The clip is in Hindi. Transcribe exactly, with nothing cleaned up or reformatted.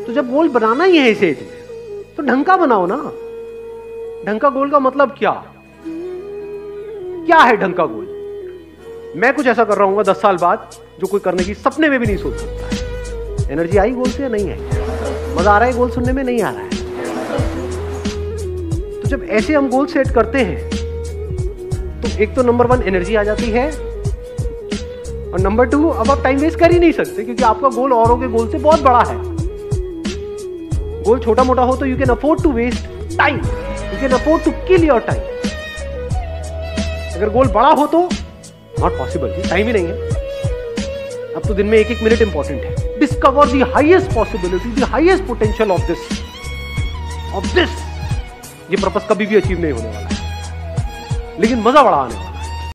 तो जब गोल बनाना ही है इस एज में तो ढंग का बनाओ ना। ढंग का गोल का मतलब क्या क्या है? ढंग का गोल मैं कुछ ऐसा कर रहा हूँ दस साल बाद जो कोई करने की सपने में भी नहीं सोच सकता है। एनर्जी आई गोल से या नहीं है? मजा आ रहा है गोल सुनने में? नहीं आ रहा है। तो जब ऐसे हम गोल सेट करते हैं तो एक तो नंबर वन एनर्जी आ जाती है, और नंबर टू अब आप टाइम वेस्ट कर ही नहीं सकते क्योंकि आपका गोल औरों के गोल से बहुत बड़ा है। गोल छोटा मोटा हो तो you can afford to waste time, you can afford to kill your time. अगर गोल बड़ा हो तो नॉट पॉसिबल, टाइम ही नहीं है। अब तो दिन में एक एक मिनट इंपॉर्टेंट है। Discover the highest possibility, the highest potential of this of this ये पर्पस कभी भी अचीव नहीं होने वाला है, लेकिन मजा बड़ा आने वाला है।